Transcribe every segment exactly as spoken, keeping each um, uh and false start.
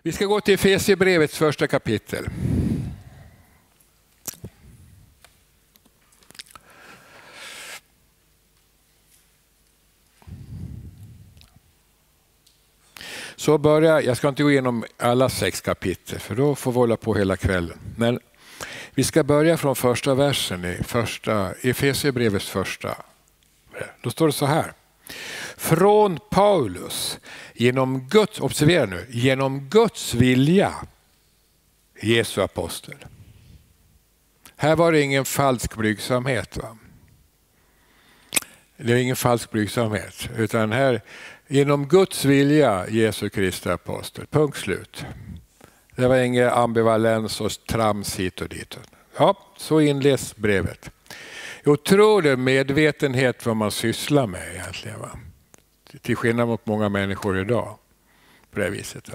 Vi ska gå till Efesierbrevets första kapitel. Så börjar, jag ska inte gå igenom alla sex kapitel för då får vi hålla på hela kvällen. Men vi ska börja från första versen i första Efesierbrevets första. Då står det så här. Från Paulus, genom Guds, observera nu, genom Guds vilja, Jesu apostel. Här var det ingen falsk blygsamhet, va? Det är ingen falsk blygsamhet, utan här genom Guds vilja, Jesu Kristi apostel. Punkt slut. Det var ingen ambivalens och trams hit och dit. Ja, så inleds brevet. Otrolig medvetenhet vad man sysslar med egentligen, va? Till skillnad mot många människor idag. På det viset, va?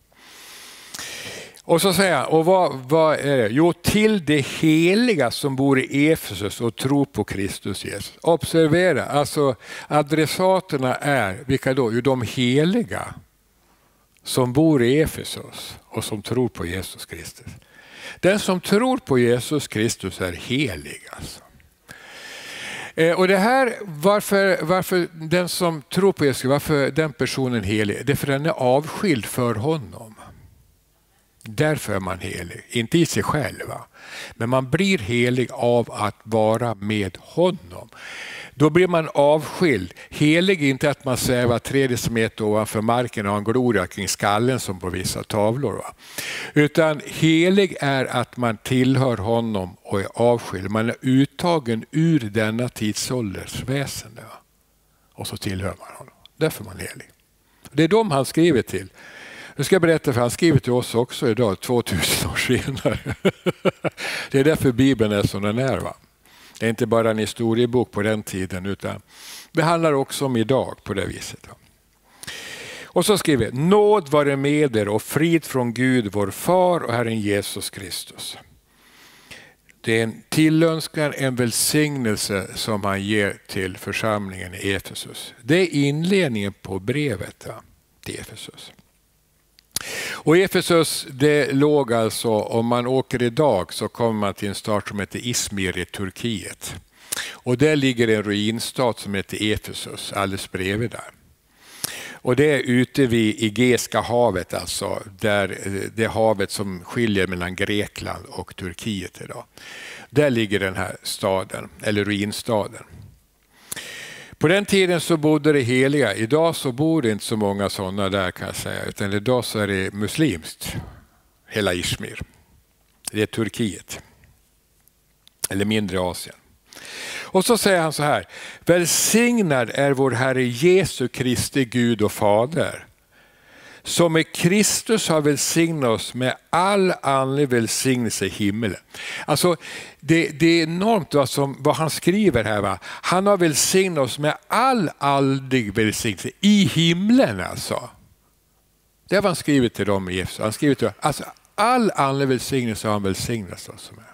Och så säger han, och vad, vad är det? Jo, till det heliga som bor i Efesus och tror på Kristus Jesus. Observera, alltså adressaterna är, vilka då? Jo, de heliga som bor i Efesus och som tror på Jesus Kristus. Den som tror på Jesus Kristus är helig, alltså. Och det här, varför, varför den som tror på Jesus, varför den personen är helig? Det är för den är avskild för honom. Därför är man helig, inte i sig själv, men man blir helig av att vara med honom. Då blir man avskild. Helig är inte att man svävar tre decimeter ovanför marken och har en gloria kring skallen som på vissa tavlor, va? Utan helig är att man tillhör honom och är avskild. Man är uttagen ur denna tidsålders väsen, va? Och så tillhör man honom. Därför är man helig. Det är dem han skriver till. Nu ska jag berätta, för han skriver till oss också idag, tvåtusen år senare. Det är därför Bibeln är som den är, va? Det är inte bara en historiebok på den tiden, utan det handlar också om idag på det viset. Och så skriver, nåd vare med er och frid från Gud, vår far och Herren Jesus Kristus. Det är en tillönskan, en välsignelse som han ger till församlingen i Efesus. Det är inledningen på brevet, va, till Efesus. Och Efesus, det låg alltså, om man åker idag så kommer man till en stad som heter Izmir i Turkiet. Och där ligger en ruinstad som heter Efesus, alldeles bredvid där. Och det är ute vid Egeiska havet, alltså där det havet som skiljer mellan Grekland och Turkiet idag. Där ligger den här staden, eller ruinstaden. På den tiden så bodde det heliga. Idag så bor det inte så många sådana där, kan jag säga. Utan idag så är det muslimskt. Hela Izmir. Det är Turkiet. Eller mindre Asien. Och så säger han så här. Välsignad är vår Herre Jesu Kristi Gud och Fader. Som med Kristus har välsignat oss med all andlig välsignelse i himmelen. Alltså det, det är enormt vad, som, vad han skriver här, va? Han har välsignat oss med all andlig välsignelse i himlen, alltså. Det har han skrivit till dem i Jesus. Han skrivit till, alltså all andlig välsignelse har han välsignat oss med.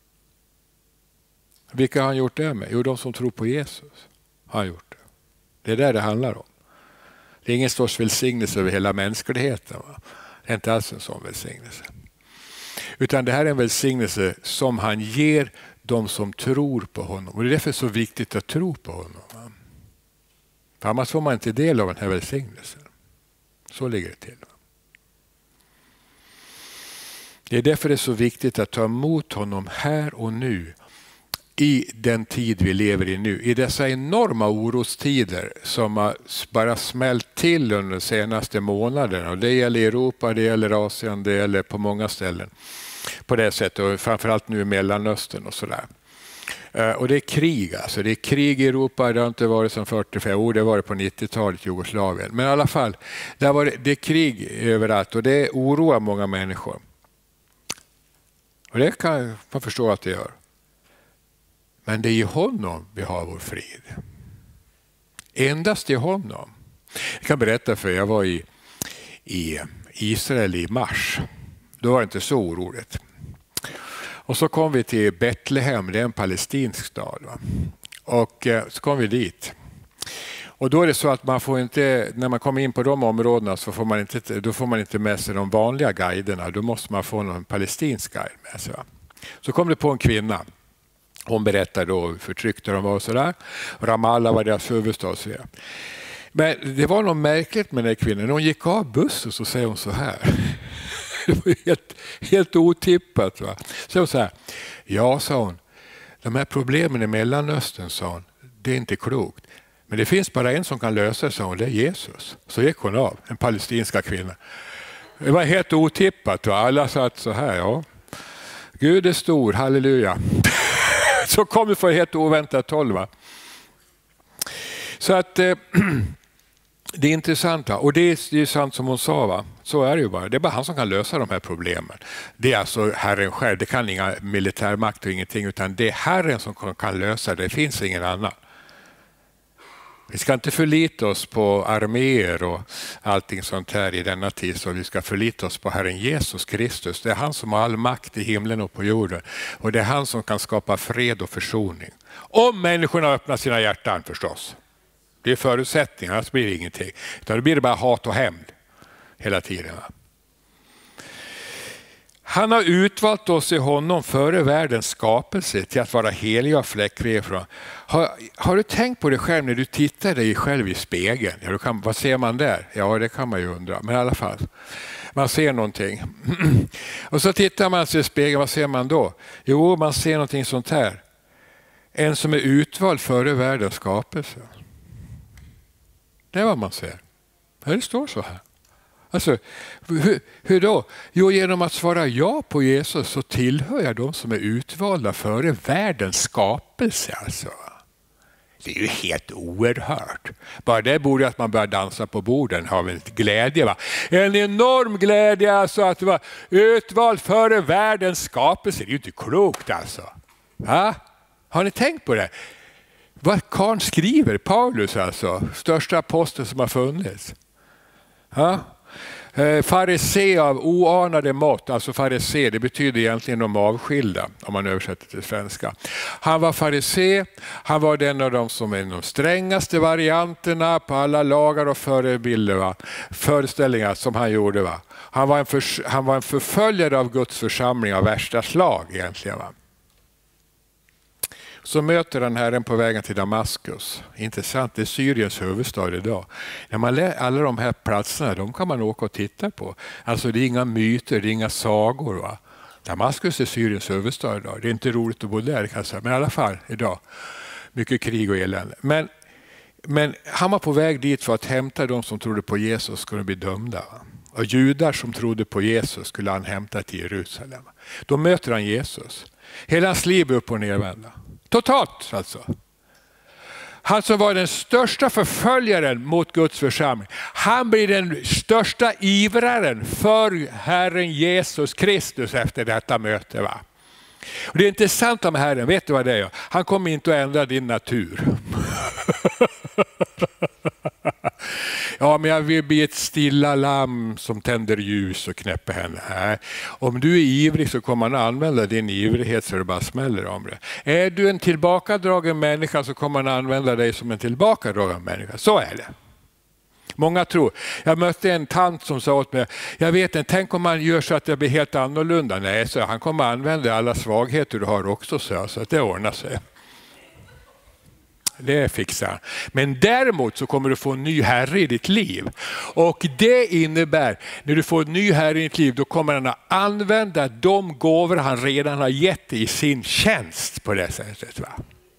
Vilka har han gjort det med? Jo, de som tror på Jesus har han gjort det. Det är där det handlar om. Det är ingen sorts välsignelse över hela mänskligheten, va? Det är inte alls en sån välsignelse. Utan det här är en välsignelse som han ger de som tror på honom. Och det är därför så viktigt att tro på honom, va? För annars får man inte del av den här välsignelsen. Så ligger det till, va? Det är därför det är så viktigt att ta emot honom här och nu. I den tid vi lever i nu, i dessa enorma orostider som har bara smält till under de senaste månaderna. Och det gäller Europa, det gäller Asien, det gäller på många ställen på det sättet, och framförallt nu i Mellanöstern och sådär. Och det är krig, alltså det är krig i Europa. Det har inte varit som fyrtiofem år, det var det på nittiotalet i Jugoslavien. Men i alla fall, det, var det, det är krig överallt och det oroar många människor. Och det kan man förstå att det gör. Men det är i honom vi har vår frid. Endast i honom. Jag kan berätta för jag var i, i Israel i mars. Då var det inte så oroligt. Och så kom vi till Betlehem, det är en palestinsk stad. Va? Och så kom vi dit. Och då är det så att man får inte, när man kommer in på de områdena så får man inte, då får man inte med sig de vanliga guiderna. Då måste man få någon palestinsk guide med sig. Va? Så kom det på en kvinna. Hon berättade då hur förtryckta de var och sådär. Ramallah var deras huvudstad och så vidare. Men det var något märkligt med den här kvinnan. När hon gick av bussen så säger hon så här. Det var helt, helt otippat. Va? Så hon så här. Ja, sa hon. De här problemen i Mellanöstern, sa hon. Det är inte klokt. Men det finns bara en som kan lösa det, sa hon. Det är Jesus. Så gick hon av. En palestinska kvinna. Det var helt otippat. Va? Alla satt så här. Ja. Gud är stor. Halleluja. Så kom det för helt oväntat håll. Va? Så att eh, det är intressant. Va? Och det är, det är sant som hon sa. Va? Så är det ju bara. Det är bara han som kan lösa de här problemen. Det är alltså Herren själv. Det kan inga militärmakt och ingenting. Utan det är Herren som kan lösa det. Det finns ingen annan. Vi ska inte förlita oss på arméer och allting sånt här i denna tid, så vi ska förlita oss på Herren Jesus Kristus. Det är han som har all makt i himlen och på jorden. Och det är han som kan skapa fred och försoning. Om människorna öppnar sina hjärtan förstås. Det är förutsättningar, annars blir det ingenting. Utan då blir det bara hat och hämnd hela tiden. Han har utvalt oss i honom före världens skapelse till att vara heliga och fläckfria. Har, har du tänkt på det själv när du tittar dig själv i spegeln? Ja, då kan, vad ser man där? Ja, det kan man ju undra. Men i alla fall, man ser någonting. Och så tittar man sig i spegeln, vad ser man då? Jo, man ser någonting sånt här. En som är utvald före världens skapelse. Det är vad man ser. Det står så här. Alltså, hur, hur då? Jo, genom att svara ja på Jesus så tillhör jag de som är utvalda före världens skapelse. Alltså. Det är ju helt oerhört. Bara det borde att man börjar dansa på borden har vi glädje. Va? En enorm glädje alltså att vara utvald före världens skapelse. Det är ju inte klokt alltså. Ha? Har ni tänkt på det? Vad Karl skriver, Paulus alltså, största aposteln som har funnits. Ja? Farisé av oanade mått, alltså farisé, det betyder egentligen de avskilda om man översätter till svenska. Han var farisé, han var den av de som är de strängaste varianterna på alla lagar och förebilder, va? Föreställningar som han gjorde. Va? Han, var en för, han var en förföljare av Guds församling av värsta slag egentligen. Va? Så möter han Herren på vägen till Damaskus. Intressant, det är Syriens huvudstad idag. När man lär, alla de här platserna, de kan man åka och titta på. Alltså det är inga myter, det är inga sagor. Va? Damaskus är Syriens huvudstad idag. Det är inte roligt att bo där kan jag säga. Men i alla fall idag. Mycket krig och elände. Men, men han var på väg dit för att hämta de som trodde på Jesus skulle bli dömda. Va? Och judar som trodde på Jesus skulle han hämta till Jerusalem. Då möter han Jesus. Hela hans liv är upp och nervända. Totalt alltså. Han som var den största förföljaren mot Guds församling. Han blir den största ivraren för Herren Jesus Kristus efter detta möte. Va? Och det är intressant om Herren, vet du vad det är? Han kommer inte att ändra din natur. Ja, men jag vill bli ett stilla lamm som tänder ljus och knäpper henne. Nej. Om du är ivrig så kommer man använda din ivrighet så det bara smäller om det. Är du en tillbakadragen människa så kommer man använda dig som en tillbakadragen människa. Så är det. Många tror. Jag mötte en tant som sa åt mig, jag vet inte, tänk om man gör så att det blir helt annorlunda. Nej, så han kommer använda alla svagheter du har också, så, så att det ordnar sig. Det fixar. Men däremot så kommer du få en ny herre i ditt liv. Och det innebär, när du får en ny herre i ditt liv, då kommer han att använda de gåvor han redan har gett i sin tjänst på det sättet. Va?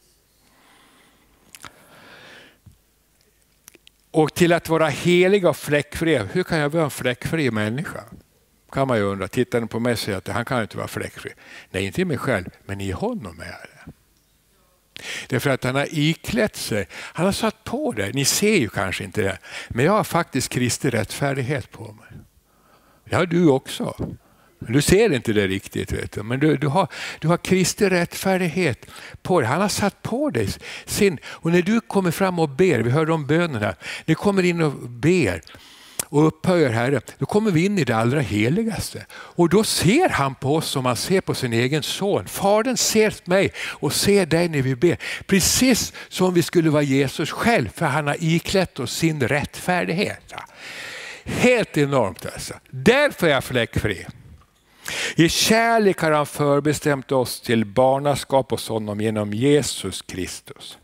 Och till att vara helig och fläckfri. Hur kan jag vara en fläckfri människa? Kan man ju undra. Tittar ni på mig och säger att han kan inte vara fläckfri. Nej, inte i mig själv, men i honom är det. Därför att han har iklätt sig. Han har satt på det. Ni ser ju kanske inte det. Men jag har faktiskt Kristi rättfärdighet på mig. Det har du också. Du ser inte det riktigt. Vet du. Men du, du, har, du har Kristi rättfärdighet på dig. Han har satt på dig sin. Och när du kommer fram och ber. Vi hörde om bönen här. Ni kommer in och ber. och upphöjer Herren, då kommer vi in i det allra heligaste. Och då ser han på oss som han ser på sin egen son. Fadern ser mig och ser dig när vi ber. Precis som vi skulle vara Jesus själv, för han har iklätt oss sin rättfärdighet. Helt enormt alltså. Därför är jag fläckfri. I kärlek har han förbestämt oss till barnaskap hos honom genom Jesus Kristus.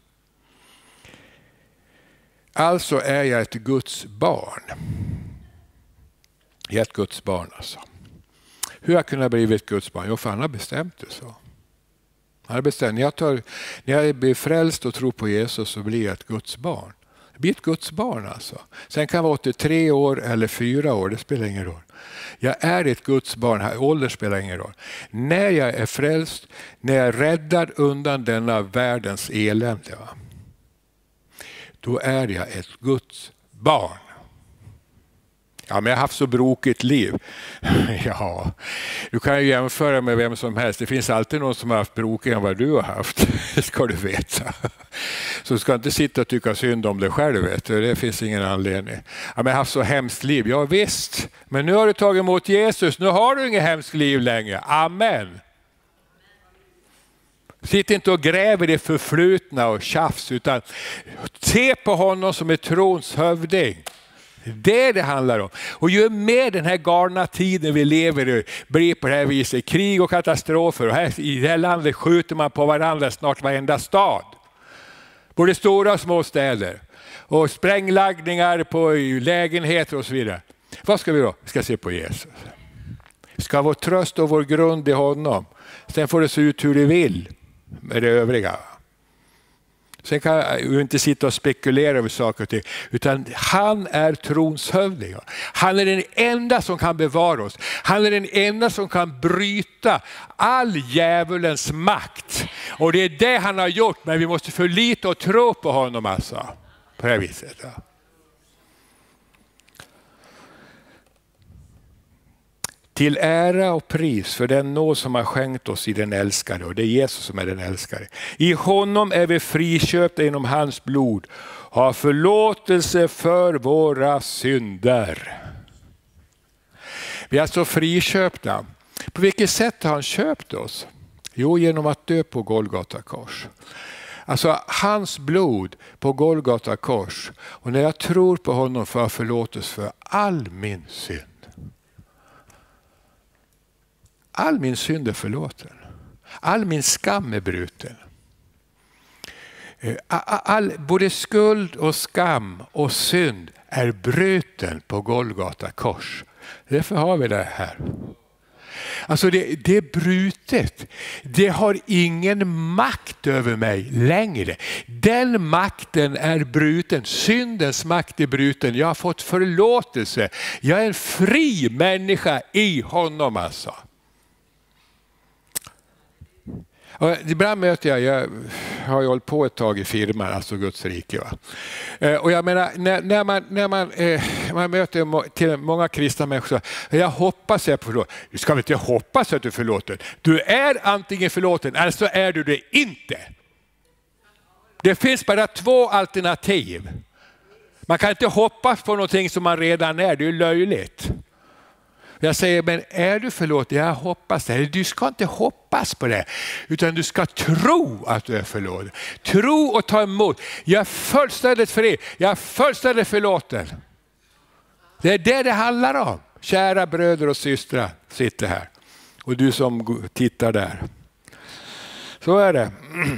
Alltså är jag ett Guds barn. Jag är ett Guds barn alltså. Hur har jag kunnat bli ett Guds barn? Jo, för han har bestämt det så. Han har bestämt. När jag, tar, när jag blir frälst och tror på Jesus så blir jag ett Guds barn. Jag blir ett Guds barn alltså. Sen kan jag vara åttiotre år eller fyra år, det spelar ingen roll. Jag är ett Guds barn, ålder spelar ingen roll. När jag är frälst, när jag är räddad undan denna världens elände, va? Då är jag ett Guds barn. Ja, men jag har haft så brokigt liv. Ja, du kan ju jämföra med vem som helst. Det finns alltid någon som har haft brokigare än vad du har haft. Det ska du veta. Så du ska inte sitta och tycka synd om dig själv. Vet du. Det finns ingen anledning. Ja, men jag har haft så hemskt liv. Ja visst. Men nu har du tagit emot Jesus. Nu har du inget hemskt liv längre. Amen. Sitt inte och gräver det förflutna och tjafs, utan se på honom som är trons hövding. Det är det handlar om. Och ju mer den här galna tiden vi lever i blir på det här viset, krig och katastrofer, och här, i det här landet skjuter man på varandra snart varenda stad. Både stora och små städer. Och spränglaggningar på lägenheter och så vidare. Vad ska vi då? Vi ska se på Jesus. Vi ska ha vår tröst och vår grund i honom. Sen får det se ut hur det vill med det övriga. Sen kan du inte sitta och spekulera över saker och ting, utan han är trons hövding. Han är den enda som kan bevara oss. Han är den enda som kan bryta all djävulens makt. Och det är det han har gjort, men vi måste förlita och tro på honom alltså. På det här viset. Ja. Till ära och pris för den nåd som har skänkt oss i den älskade. Och det är Jesus som är den älskade. I honom är vi friköpta genom hans blod. Har förlåtelse för våra synder. Vi är alltså friköpta. På vilket sätt har han köpt oss? Jo, genom att dö på Golgata kors. Alltså hans blod på Golgata kors. Och när jag tror på honom får jag förlåtelse för all min synd. All min synd är förlåten. All min skam är bruten. All, all, både skuld och skam och synd är bruten på Golgata kors. Därför har vi det här. Alltså det, det är brutet. Det har ingen makt över mig längre. Den makten är bruten. Syndens makt är bruten. Jag har fått förlåtelse. Jag är en fri människa i honom alltså. Och ibland möter jag, jag har ju hållit på ett tag i firman, alltså Guds rike. Va? Och jag menar, när, när, man, när man, eh, man möter till många kristna människor, jag hoppas jag förlåter. Du ska väl inte hoppas att du förlåter. Du är antingen förlåten, eller så är du det inte. Det finns bara två alternativ. Man kan inte hoppas på någonting som man redan är, det är löjligt. Jag säger, men är du förlåten? Jag hoppas det. Du ska inte hoppas på det. Utan du ska tro att du är förlåten. Tro och ta emot. Jag är fullständigt fri. Jag är fullständigt förlåten. Det är det det handlar om. Kära bröder och systrar sitter här. Och du som tittar där. Så är det.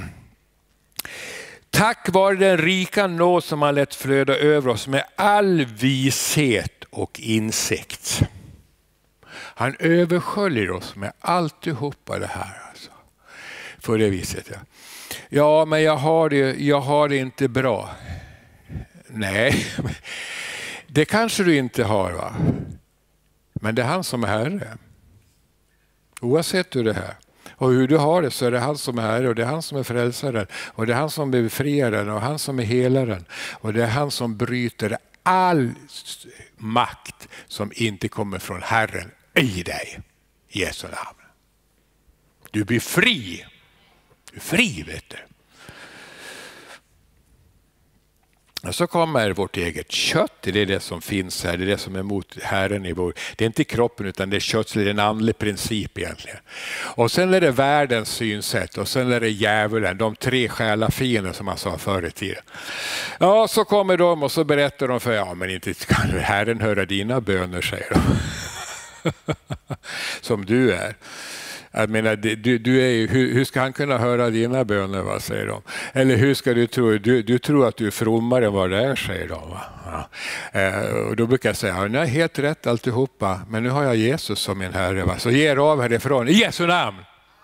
Tack vare den rika nåd som har lett flöda över oss med all vishet och insikt. Han översköljer oss med alltihopa det här. Alltså. För det viset. Ja, ja men jag har, det, jag har det inte bra. Nej, det kanske du inte har, va? Men det är han som är Herre. Oavsett hur det är. Och hur du har det så är det han som är Herre, och det är han som är frälsaren. Och det är han som befriar den, och han som är helaren. Och det är han som bryter all makt som inte kommer från Herren i dig. I Jesu namn. Du blir fri. Du är fri, vet du. Och så kommer vårt eget kött, det är det som finns här, det är det som är mot Herren i vår. Det är inte kroppen utan det är kött, det är en andlig princip egentligen. Och sen är det världens synsätt och sen är det djävulen, de tre själafiender som man sa förr i tiden. Ja, så kommer de och så berättar de för, ja men inte kan Herren höra dina böner, säger de. Som du är. Jag menar, du, du är ju, hur, hur ska han kunna höra dina böner, vad säger de? Eller hur ska du tro, du, du tror att du är frommare än vad det är, säger de. Va? Ja. Eh, och då brukar jag säga, ja, ni har helt rätt alltihopa, men nu har jag Jesus som min Herre. Va? Så ge er av härifrån, i Jesu namn!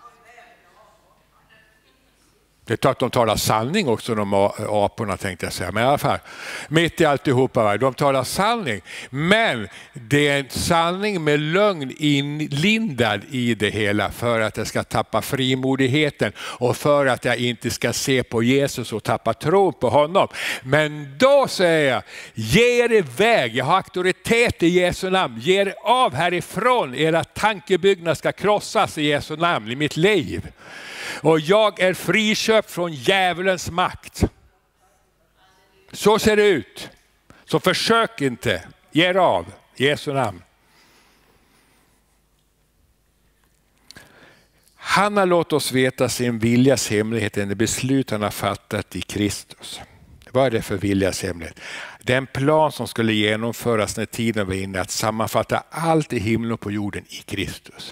Det är klart att de talar sanning också, de aporna, tänkte jag säga. Men i alla fall, mitt i alltihopa, de talar sanning. Men det är en sanning med lögn inlindad i det hela för att jag ska tappa frimodigheten och för att jag inte ska se på Jesus och tappa tro på honom. Men då säger jag, ge er iväg, jag har auktoritet i Jesu namn. Ge er av härifrån, era tankebyggnader ska krossas i Jesu namn i mitt liv. Och jag är friköpt från djävulens makt. Så ser det ut. Så försök inte. Ge er av. Jesu namn. Han har låtit oss veta sin viljas hemlighet i det beslut han har fattat i Kristus. Vad är det för viljas hemlighet? Den plan som skulle genomföras när tiden var inne att sammanfatta allt i himlen och på jorden i Kristus.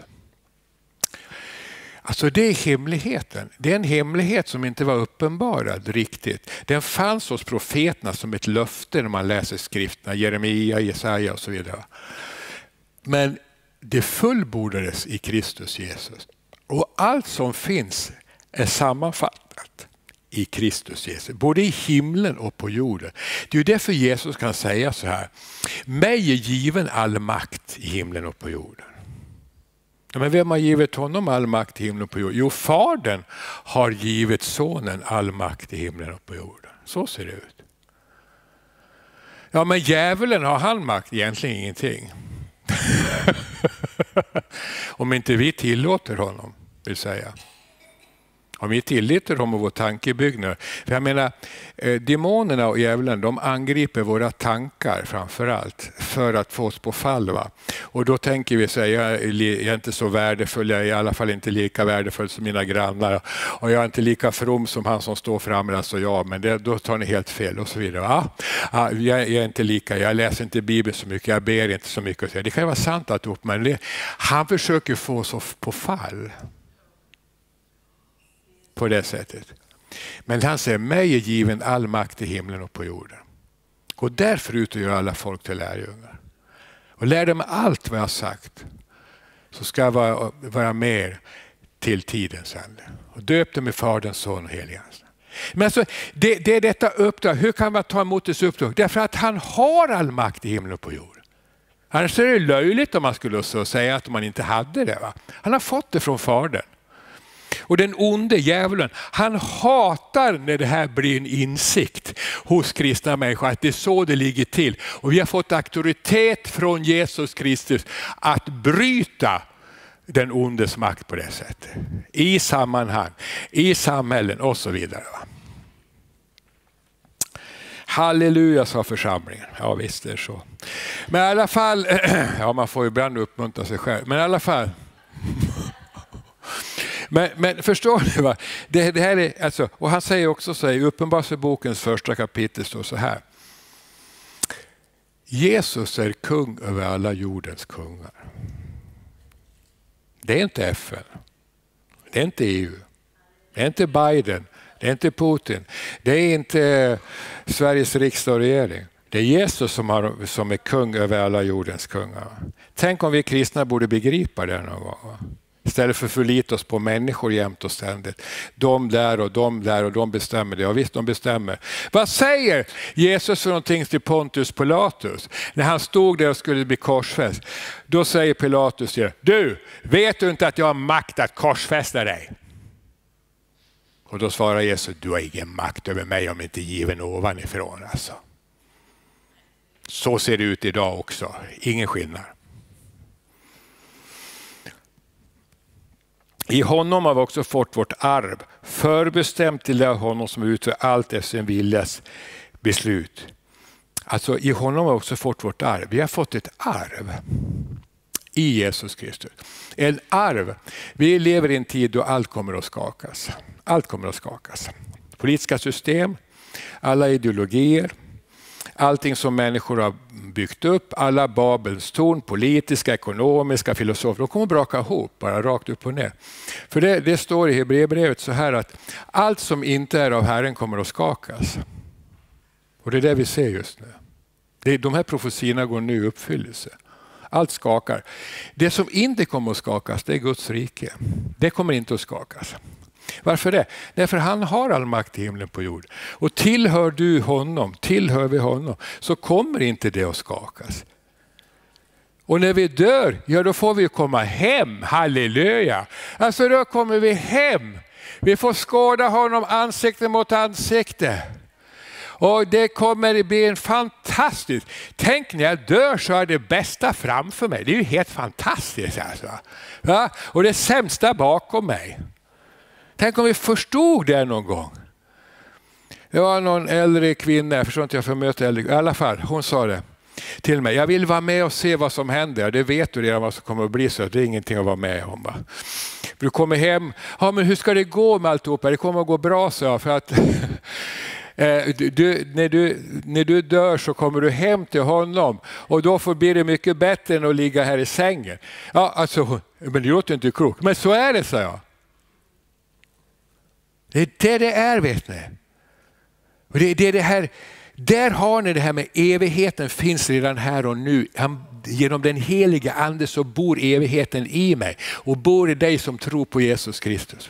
Alltså det är hemligheten. Det är en hemlighet som inte var uppenbarad riktigt. Den fanns hos profeterna som ett löfte när man läser skrifterna. Jeremia, Jesaja och så vidare. Men det fullbordades i Kristus Jesus. Och allt som finns är sammanfattat i Kristus Jesus. Både i himlen och på jorden. Det är ju därför Jesus kan säga så här. Mig är given all makt i himlen och på jorden. Men vem har givit honom all makt i himlen och på jorden? Jo, Fadern har givit sonen all makt i himlen och på jorden. Så ser det ut. Ja, men djävulen, har han makt? Egentligen ingenting. Om inte vi tillåter honom, vill säga. Om vi tillåter honom och vår tankebyggnad. För jag menar, eh, demonerna och djävulen, de angriper våra tankar framförallt för att få oss på fall. Va? Och då tänker vi säga, jag är, jag är inte så värdefull, jag är i alla fall inte lika värdefull som mina grannar. Och jag är inte lika from som han som står framme, alltså jag, men det, då tar ni helt fel och så vidare. Ja, ja, jag, jag är inte lika, jag läser inte Bibeln så mycket, jag ber inte så mycket. Det kan ju vara sant att upp, men det, han försöker få oss på fall. På det sättet. Men han säger, mig är given all makt i himlen och på jorden. Och därför ut och gör alla folk till lärjungar. Och lär dem allt vad jag har sagt. Så ska jag vara, vara med till tiden sen. Och döp dem i Faderns, Son och Helige Ande. Men alltså, det, det är detta uppdrag. Hur kan man ta emot dess uppdrag? Därför att han har all makt i himlen och på jorden. Annars är det löjligt om man skulle så säga att man inte hade det. Va? Han har fått det från Fadern. Och den onde djävulen, han hatar när det här blir en insikt hos kristna människor att det är så det ligger till. Och vi har fått auktoritet från Jesus Kristus att bryta den ondes makt på det sättet. I sammanhang, i samhällen och så vidare. Halleluja, sa församlingen. Ja visst är det så. Men i alla fall, ja man får ju ibland uppmuntra sig själv. Men i alla fall... Men, men förstår ni vad? Det, det här är, alltså, och han säger också så här, i Uppenbarelsebokens första kapitel står så här. Jesus är kung över alla jordens kungar. Det är inte F N. Det är inte E U. Det är inte Biden. Det är inte Putin. Det är inte Sveriges riksdag och regering. Det är Jesus som, har, som är kung över alla jordens kungar. Tänk om vi kristna borde begripa det någon gång. Istället för att förlita oss på människor jämt och ständigt. De där och de där och de bestämmer det. Ja visst, de bestämmer. Vad säger Jesus för någonting till Pontius Pilatus? När han stod där och skulle bli korsfäst. Då säger Pilatus, du, vet du inte att jag har makt att korsfästa dig? Och då svarar Jesus, du har ingen makt över mig om inte given ovanifrån. Alltså. Så ser det ut idag också. Ingen skillnad. I honom har vi också fått vårt arv, förbestämt till det honom som utför allt efter sin viljas beslut. Alltså i honom har vi också fått vårt arv. Vi har fått ett arv i Jesus Kristus. En arv. Vi lever i en tid då allt kommer att skakas. Allt kommer att skakas. Politiska system, alla ideologier, allting som människor har byggt upp, alla Babels torn, politiska, ekonomiska, filosofer, de kommer att braka ihop bara rakt upp och ner. För det, det står i Hebreerbrevet så här att allt som inte är av Herren kommer att skakas. Och det är det vi ser just nu. Det, de här profetiorna går nu i uppfyllelse. Allt skakar. Det som inte kommer att skakas, det är Guds rike. Det kommer inte att skakas. Varför det? Därför han har all makt i himlen på jord. Och tillhör du honom, tillhör vi honom, så kommer inte det att skakas. Och när vi dör, ja då får vi komma hem, halleluja. Alltså då kommer vi hem. Vi får skåda honom ansikte mot ansikte. Och det kommer att bli en fantastisk. Tänk när jag dör så är det bästa framför mig. Det är ju helt fantastiskt alltså. Ja? Och det sämsta bakom mig. Tänk om vi förstod det någon gång. Det var någon äldre kvinna, jag förstår inte jag får möta äldre, i alla fall, hon sa det till mig. Jag vill vara med och se vad som händer. Det vet du redan vad som kommer att bli, så det är ingenting att vara med om. Va? Du kommer hem, ja men hur ska det gå med alltihopa? Det kommer att gå bra, så jag, för att du, du, när, du, när du dör så kommer du hem till honom och då får bli det mycket bättre än att ligga här i sängen. Ja, alltså, men det låter inte klokt. Men så är det, sa jag. Det är det det är, vet ni. Och det, det är det här, där har ni det här med evigheten finns redan här och nu. Han, genom den heliga ande så bor evigheten i mig och bor i dig som tror på Jesus Kristus.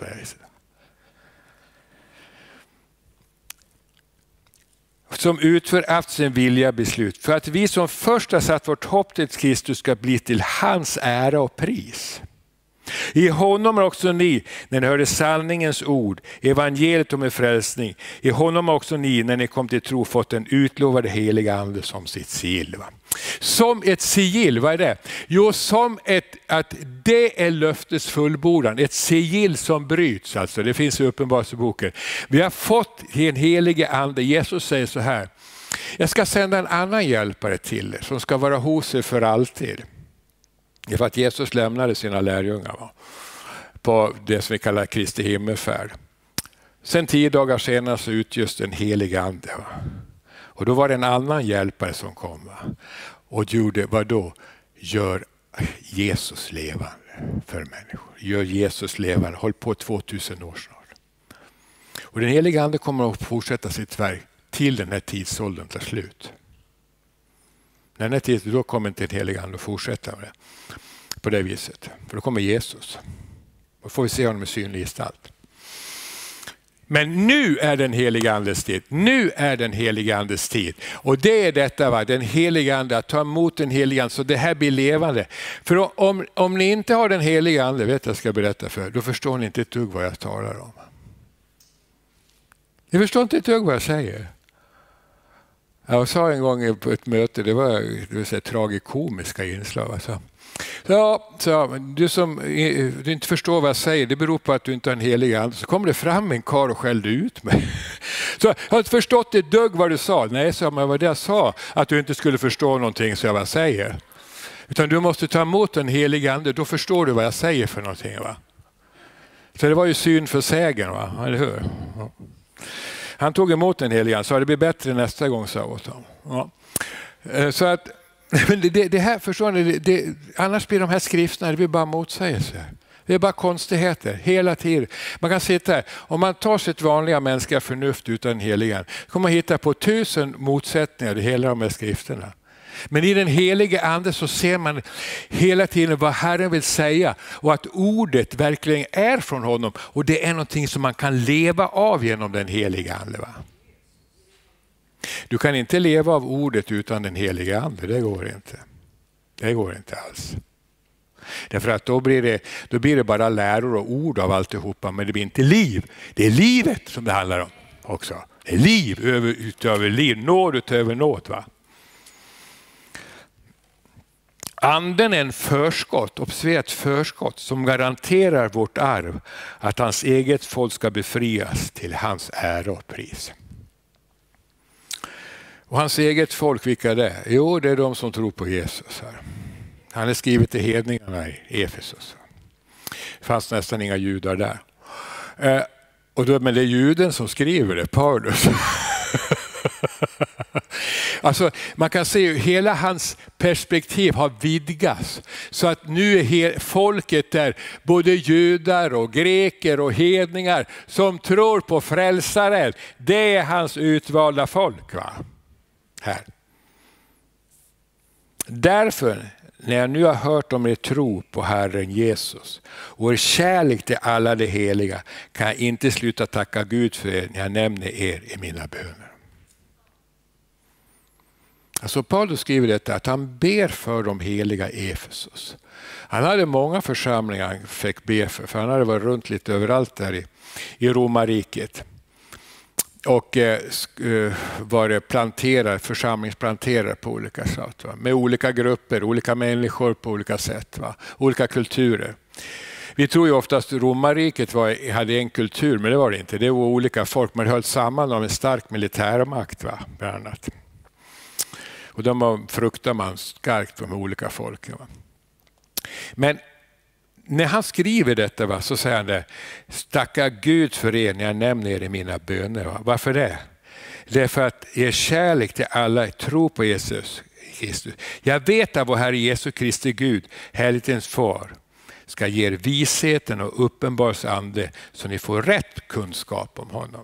Som utför haft sin vilja beslut. För att vi som först har satt vårt hopp till Kristus ska bli till hans ära och pris. I honom har också ni, när ni hörde sanningens ord, evangeliet om er frälsning. I honom har också ni, när ni kom till tro, fått den utlovade heliga ande som sitt sigill. Va? Som ett sigill, vad är det? Jo, som ett, att det är löftes fullbordan. Ett sigill som bryts, alltså. Det finns i Uppenbarelseboken. Vi har fått en heliga ande. Jesus säger så här: jag ska sända en annan hjälpare till er som ska vara hos er för alltid. Det är för att Jesus lämnade sina lärjungar, va? På det som vi kallar Kristi himmelfärd. Sen tio dagar senare så utgörs en helig ande. Va? Och då var det en annan hjälpare som kom. Va? Och gjorde vad då? Gör Jesus levande för människor. Gör Jesus levande. Håll på tvåtusen år snart. Och den heliga ande kommer att fortsätta sitt verk till den här tidsåldern tar slut. När den här tiden, då kommer inte den heliga ande att fortsätta med det. På det viset. För då kommer Jesus. Då får vi se honom i synlig gestalt. Men nu är den heliga andes tid. Nu är den heliga andes tid. Och det är detta, va? Den heliga ande, att ta emot den heliga ande så det här blir levande. För om, om ni inte har den heliga ande, vet jag ska berätta för, då förstår ni inte ett dugg vad jag talar om. Ni förstår inte ett dugg vad jag säger. Jag sa en gång på ett möte, det var, det var så tragikomiska inslag. Alltså. Ja, så, du som du inte förstår vad jag säger, det beror på att du inte har en helig ande. Så kommer det fram en karl och skällde ut mig. Så jag har inte förstått ett dugg vad du sa. Nej, så men vad det jag sa, att du inte skulle förstå någonting så jag vad säger. Utan du måste ta emot en helig ande, då förstår du vad jag säger för någonting. Va? Så det var ju syn för sägen, va? Eller hur? Ja. Han tog emot en helig ande, så det blir bättre nästa gång, sa jag åt honom. Ja. Så att det, det här, förstår ni, det, det, annars blir de här skrifterna, det blir bara motsägelser. Det är bara konstigheter hela tiden. Man kan sitta här, om man tar sitt vanliga mänskliga förnuft utan en helig ande, kommer man hitta på tusen motsättningar i hela de här skrifterna. Men i den heliga ande så ser man hela tiden vad Herren vill säga och att ordet verkligen är från honom. Och det är någonting som man kan leva av genom den heliga ande. Va? Du kan inte leva av ordet utan den heliga ande, det går inte. Det går inte alls. Därför att då blir det, då blir det bara läror och ord av alltihopa, men det blir inte liv. Det är livet som det handlar om också. Det är liv över, utöver liv, nåd utöver nåd, va? Anden är en förskott, observera ett förskott som garanterar vårt arv, att hans eget folk ska befrias till hans ära och pris. Och hans eget folk, vilka det är? Jo, det är de som tror på Jesus här. Han är skrivit till hedningarna i Efesus. Det fanns nästan inga judar där. Eh, och då, men det är juden som skriver det, Paulus. Alltså, man kan se hur hela hans perspektiv har vidgats. Så att nu är folket där, både judar och greker och hedningar som tror på frälsaren. Det är hans utvalda folk, va? Här. Därför, när jag nu har hört om er tro på Herren Jesus och er kärlek till alla de heliga, kan jag inte sluta tacka Gud för er när jag nämner er i mina böner. Alltså Paulus skriver detta, att han ber för de heliga i Efesus. Han hade många församlingar han fick be för, för han hade varit runt lite överallt där i, i Romariket. Och eh, var planterare, församlingsplanterare på olika sätt. Va? Med olika grupper, olika människor på olika sätt. Va? Olika kulturer. Vi tror ju oftast att Romariket var, hade en kultur, men det var det inte. Det var olika folk, man höll samman av en stark militärmakt, va? Bland annat. Och de fruktar man skarpt med olika folk. Va? Men när han skriver detta, va, så säger han det: tacka Gud för er när jag nämner er i mina böner. Va? Varför det? Det är för att er kärlek till alla tror på Jesus Kristus. Jag vet att vår Herre Jesus Kristi Gud, härlighetens far, ska ge er visheten och uppenbarelse så ni får rätt kunskap om honom.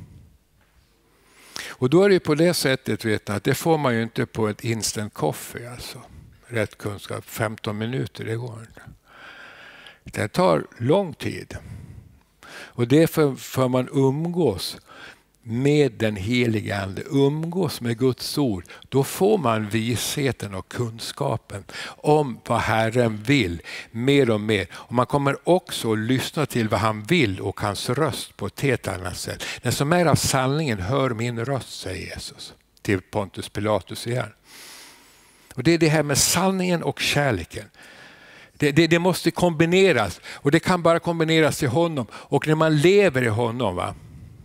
Och då är det på det sättet, vet ni, att det får man ju inte på ett instant coffee. Alltså. Rätt kunskap, femton minuter, det går inte. Det tar lång tid. Och det är för, för man umgås med den heliga ande, umgås med Guds ord. Då får man visheten och kunskapen om vad Herren vill mer och mer. Och man kommer också att lyssna till vad han vill och hans röst på ett helt annat sätt. Den som är av sanningen hör min röst, säger Jesus till Pontus Pilatus igen. Och det är det här med sanningen och kärleken. Det, det, det måste kombineras, och det kan bara kombineras i honom. Och när man lever i honom, va,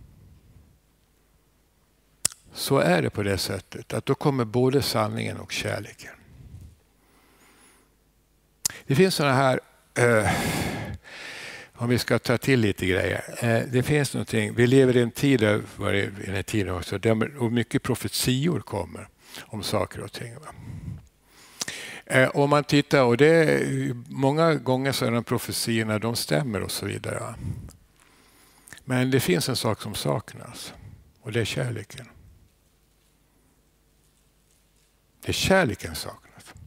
så är det på det sättet att då kommer både sanningen och kärleken. Det finns sådana här, eh, om vi ska ta till lite grejer. Eh, det finns någonting, vi lever i en tid, var det i en tid också, där och mycket profetior kommer om saker och ting. Va? Om man tittar, och det är, många gånger så är de profetiorna, de stämmer och så vidare. Men det finns en sak som saknas, och det är kärleken. Det är kärleken saknas.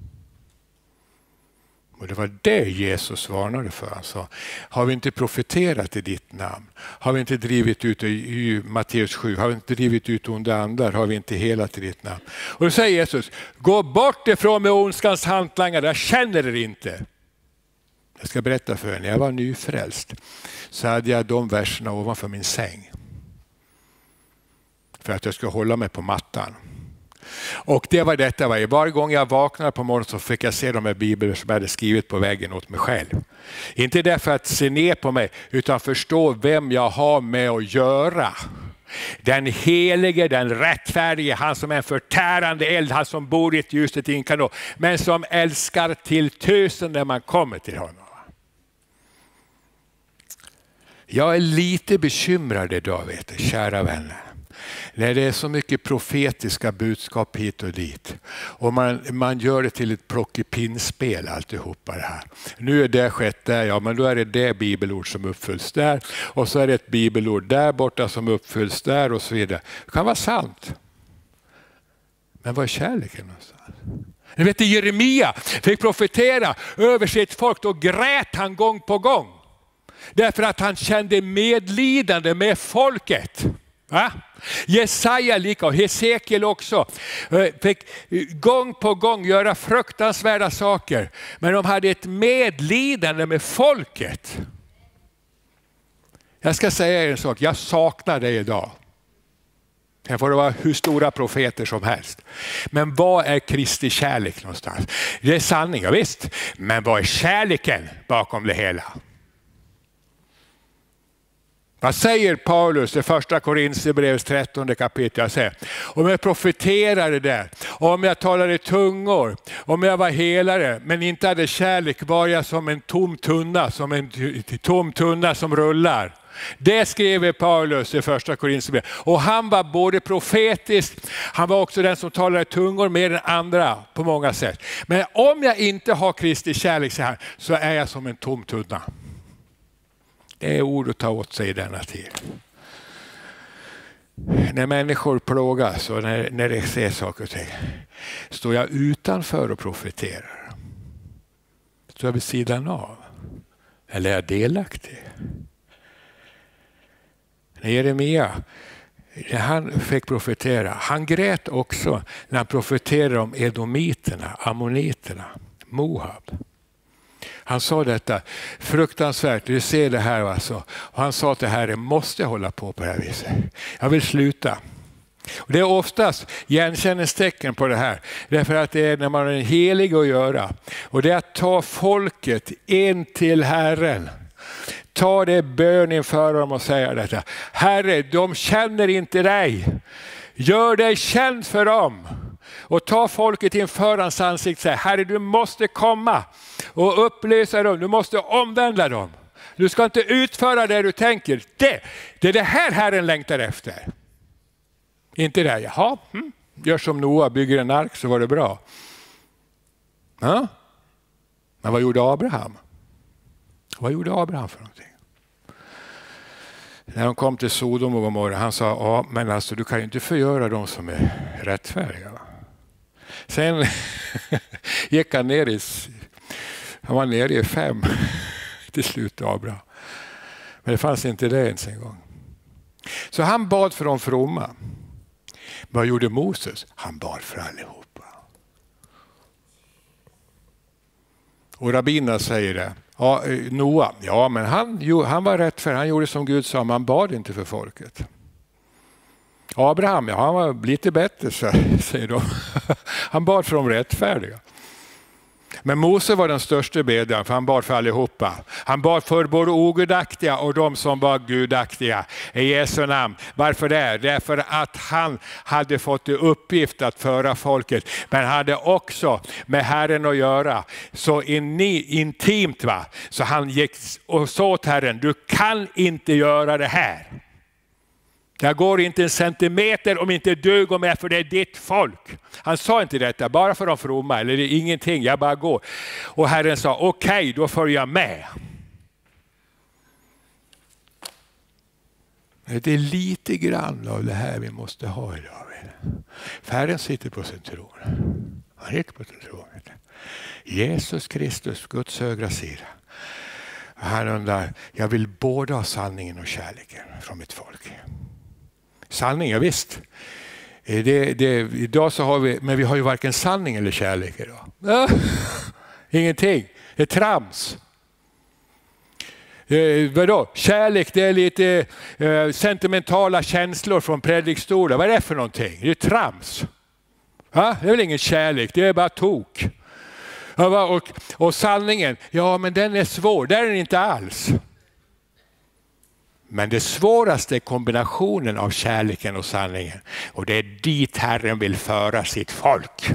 Och det var det Jesus varnade för. Han sa, har vi inte profeterat i ditt namn? Har vi inte drivit ut i Matteus sju? Har vi inte drivit ut onda andar? Har vi inte helat i ditt namn? Och då säger Jesus, gå bort ifrån med ondskans hantlangare. Jag känner er inte. Jag ska berätta för er, när jag var nyfrälst så hade jag de verserna ovanför min säng. För att jag skulle hålla mig på mattan. Och det var detta, varje, varje gång jag vaknade på morgonen så fick jag se de här bibeln som jag hade skrivit på väggen åt mig själv. Inte därför att se ner på mig, utan förstå vem jag har med att göra. Den helige, den rättfärdige, han som är en förtärande eld, han som bor i ett ljuset inkarno, men som älskar till tusen när man kommer till honom. Jag är lite bekymrad idag, vet du, kära vänner. När det är så mycket profetiska budskap hit och dit. Och man, man gör det till ett plockepinspel alltihopa det här. Nu är det skett där, ja, men då är det det bibelord som uppfylls där. Och så är det ett bibelord där borta som uppfylls där och så vidare. Det kan vara sant. Men vad är kärleken någonstans? Ni vet, Jeremia fick profetera över sitt folk, då grät han gång på gång. Därför att han kände medlidande med folket. Va? Jesaja lika, och Hesekiel också, fick gång på gång göra fruktansvärda saker. Men de hade ett medlidande med folket. Jag ska säga er en sak, jag saknar det idag. Sen får det vara hur stora profeter som helst. Men vad är Kristi kärlek någonstans? Det är sanning, ja, visst. Men vad är kärleken bakom det hela? Vad säger Paulus i första Korinthierbrevets trettonde kapitel? Jag säger, om jag profeterade där, om jag talade tungor, om jag var helare men inte hade kärlek, var jag som en tom tunna, som en tom tunna som rullar. Det skrev Paulus i första Korinthierbrevet. Och han var både profetisk, han var också den som talade tungor mer än andra på många sätt. Men om jag inte har Kristi kärlek så, här, så är jag som en tom tunna. Det är ord att ta åt sig i denna tid. När människor plågas och när, när det ser saker och ting, står jag utanför och profeterar? Står jag vid sidan av? Eller är jag delaktig? När Jeremia, när han fick profetera, han grät också när han profeterade om edomiterna, ammoniterna, Moab. Han sa detta, fruktansvärt, du ser det här alltså. Och han sa till Herren, måste jag hålla på på det här viset? Jag vill sluta. Och det är oftast igenkänningstecken på det här. Därför att det är när man är helig att göra. Och det är att ta folket in till Herren. Ta det bön inför dem och säga detta. Herre, de känner inte dig. Gör dig känd för dem. Och ta folket inför hans ansikte och säga, Herre, du måste komma och upplösa dem. Du måste omvända dem. Du ska inte utföra det du tänker. Det, det är det här Herren längtar efter. Inte det, jaha, hm, gör som Noa, bygger en ark så var det bra. Ja? Men vad gjorde Abraham? Vad gjorde Abraham för någonting? När de kom till Sodom och Gomorra, han sa, ja men alltså du kan ju inte förgöra dem som är rättfärdiga. Sen gick han ner i, han var nere i fem till slut Abraham. Men det fanns inte det ens en gång. Så han bad för de fromma. Vad gjorde Moses? Han bad för allihopa. Och rabbiner säger det. Ja, Noa, ja men han, han var rätt för han gjorde som Gud sa, man bad inte för folket. Abraham, ja han var lite bättre säger de. Han bad för de rättfärdiga. Men Mose var den största bedjaren för han bad för allihopa. Han bad för både ogudaktiga och de som var gudaktiga i Jesu namn. Varför det? Därför att han hade fått i uppgift att föra folket. Men hade också med Herren att göra. Så intimt va. Så han gick och sa till Herren, du kan inte göra det här. Jag går inte en centimeter om inte du går med för det är ditt folk. Han sa inte detta bara för de fromma eller det är ingenting, jag bara går. Och Herren sa okej, okay, då får jag med. Det är lite grann av det här vi måste ha idag. För Herren sitter på sin tron. Han sitter på sin tron. Jesus Kristus, Guds högra sida. Han undrar, jag vill både ha sanningen och kärleken från mitt folk. Sanning, ja visst. Det, det, idag så har vi, men vi har ju varken sanning eller kärlek idag. Ingenting. Det är trams. Eh, vadå? Kärlek, det är lite eh, sentimentala känslor från predikstolar. Vad är det för någonting? Det är trams. Ja, det är väl ingen kärlek, det är bara tok. Ja, och, och sanningen, ja men den är svår, det är den inte alls. Men det svåraste är kombinationen av kärleken och sanningen. Och det är dit Herren vill föra sitt folk.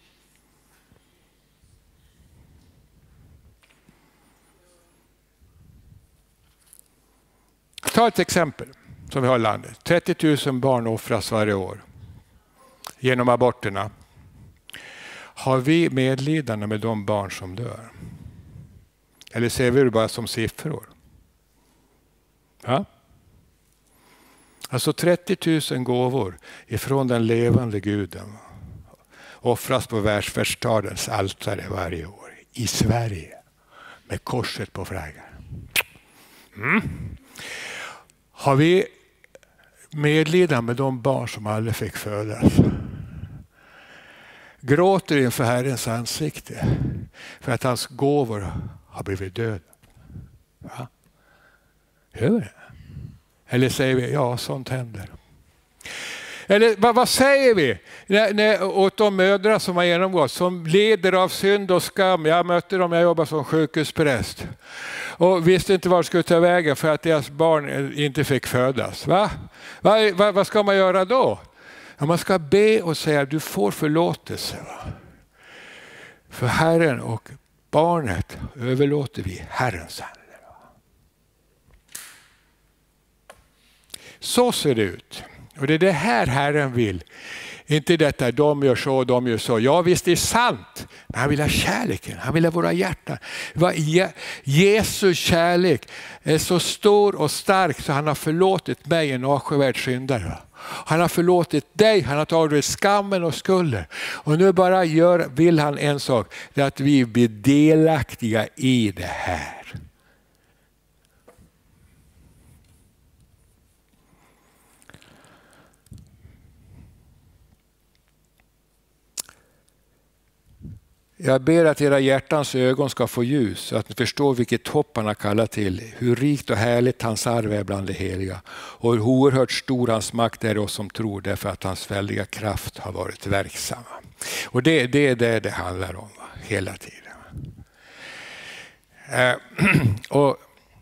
Ta ett exempel som vi har i landet. trettio tusen barn offras varje år genom aborterna. Har vi medlidande med de barn som dör? Eller ser vi det bara som siffror? Ja? Alltså trettio tusen gåvor ifrån den levande guden offras på världsfärdsstadens altare varje år i Sverige med korset på flaggan. Mm. Har vi medlidande med de barn som aldrig fick födas? Gråter inför Herrens ansikte för att hans gåvor har blivit döda? Ja. Hur är det? Eller säger vi, ja sånt händer. Eller vad, vad säger vi när, när, åt de mödrar som har genomgått, som leder av synd och skam? Jag mötte dem, jag jobbar som sjukhuspräst. Och visste inte var de skulle ta vägen för att deras barn inte fick födas. Va? Va, va, vad ska man göra då? Ja, man ska be och säga du får förlåtelse. Va? För Herren och barnet överlåter vi Herrens hand. Så ser det ut. Och det är det här Herren vill. Inte detta, de gör så, de gör så. Ja visst, det är sant. Men han vill ha kärleken, han vill ha våra hjärtan. Jesus kärlek är så stor och stark så han har förlåtit mig, en avskyvärd syndare. Han har förlåtit dig, han har tagit skammen och skulden. Och nu bara gör, vill han en sak, det är att vi blir delaktiga i det här. Jag ber att era hjärtans ögon ska få ljus så att ni förstår vilket hopp han har kallat till. Hur rikt och härligt hans arv är bland det heliga. Och hur oerhört stor hans makt är oss som tror därför att hans väldiga kraft har varit verksam. Och det, det är det det handlar om va? Hela tiden. Eh, och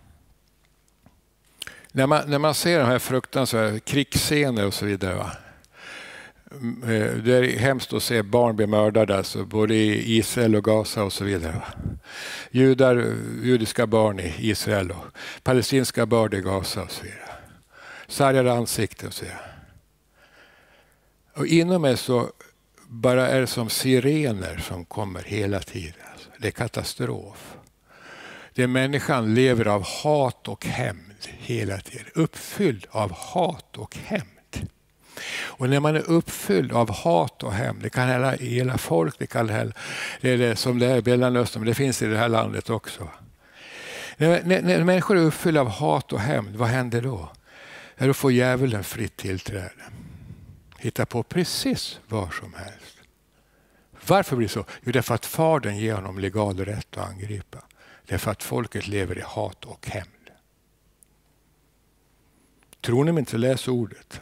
när man, när man ser de här fruktansvärda krigsscener och så vidare va? Det är hemskt att se barn bli mördade alltså, både i Israel och Gaza och så vidare. Judar, judiska barn i Israel och palestinska barn i Gaza och så vidare. Sargade ansikte och så vidare. Och inom mig så bara är det som sirener som kommer hela tiden. Alltså. Det är katastrof. Det är människan lever av hat och hämnd hela tiden. Uppfylld av hat och hämnd. Och när man är uppfylld av hat och hämnd, det kan hela, hela folk, det kan hela, det är det som det är i Mellanöstern, men det finns i det här landet också. När, när, när människor är uppfyllda av hat och hämnd, vad händer då? Ja, då får djävulen fritt tillträde. Hitta på precis vad som helst. Varför blir det så? Jo, det är för att fadern ger honom legal rätt att angripa. Det är för att folket lever i hat och hämnd. Tror ni mig inte, läs ordet.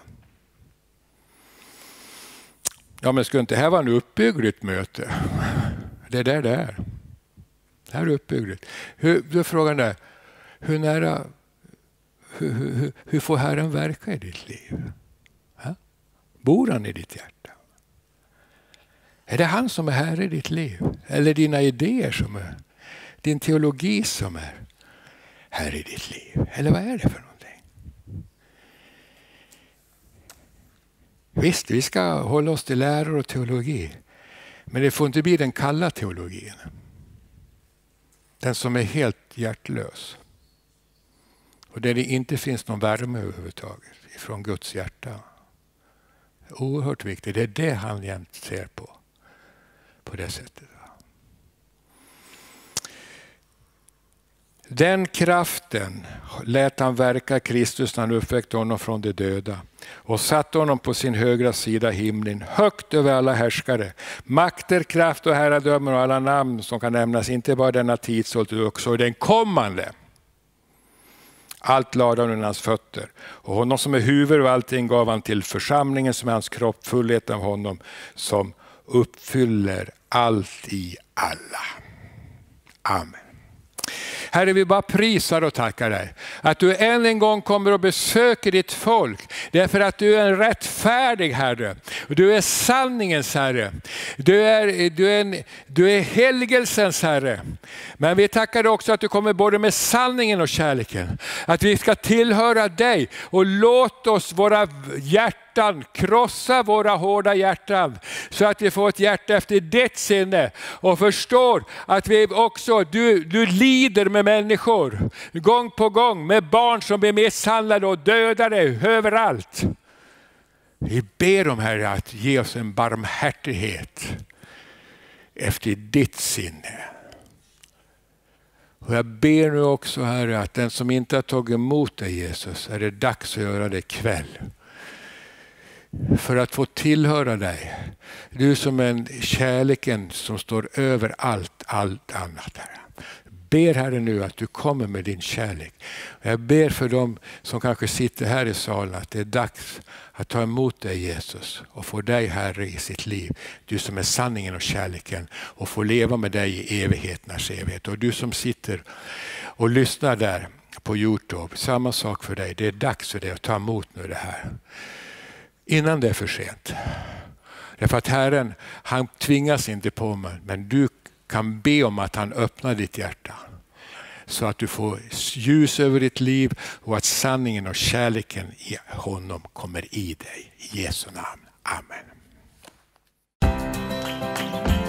Ja, men skulle inte det här vara en uppbyggligt möte? Det är där det är. Det här är uppbyggligt. Hur, då är frågan där, hur nära, hur, hur, hur får Herren verka i ditt liv? Ha? Bor han i ditt hjärta? Är det han som är här i ditt liv? Eller dina idéer som är, din teologi som är här i ditt liv? Eller vad är det för någonting? Visst, vi ska hålla oss till läror och teologi. Men det får inte bli den kalla teologin. Den som är helt hjärtlös. Och där det inte finns någon värme överhuvudtaget ifrån Guds hjärta. Oerhört viktigt. Det är det han jämt ser på. På det sättet. Den kraften lät han verka Kristus när han uppväckte honom från de döda och satte honom på sin högra sida himlen, högt över alla härskare, makter, kraft och herradömen och alla namn som kan nämnas, inte bara denna tidsåld utan också den kommande. Allt lade han under hans fötter, och honom som är huvud och allting gav han till församlingen som är hans kropp, fullheten av honom som uppfyller allt i alla. Amen. Herre, vi bara prisar och tackar dig att du än en gång kommer och besöker ditt folk. Därför att du är en rättfärdig Herre. Du är sanningens Herre. Du är, du är, en, du är helgelsens Herre. Men vi tackar dig också att du kommer både med sanningen och kärleken. Att vi ska tillhöra dig, och låt oss våra hjärtan krossa våra hårda hjärtan så att vi får ett hjärta efter ditt sinne och förstår att vi också, du, du lider med människor gång på gång, med barn som blir misshandlade och dödade överallt. Vi ber om Herre att ge oss en barmhärtighet efter ditt sinne. Och jag ber nu också Herre att den som inte har tagit emot dig Jesus, är det dags att göra det ikväll. För att få tillhöra dig. Du som en kärleken som står över allt, allt annat Herre. ber Herre nu att du kommer med din kärlek. Jag ber för dem som kanske sitter här i salen att det är dags att ta emot dig Jesus och få dig Herre i sitt liv. Du som är sanningen och kärleken och få leva med dig i evighetens evighet. Och du som sitter och lyssnar där på YouTube, samma sak för dig. Det är dags för dig att ta emot nu det här. Innan det är för sent. Därför att Herren, han tvingas inte på mig, men du kan be om att han öppnar ditt hjärta. Så att du får ljus över ditt liv och att sanningen och kärleken i honom kommer i dig. I Jesu namn. Amen.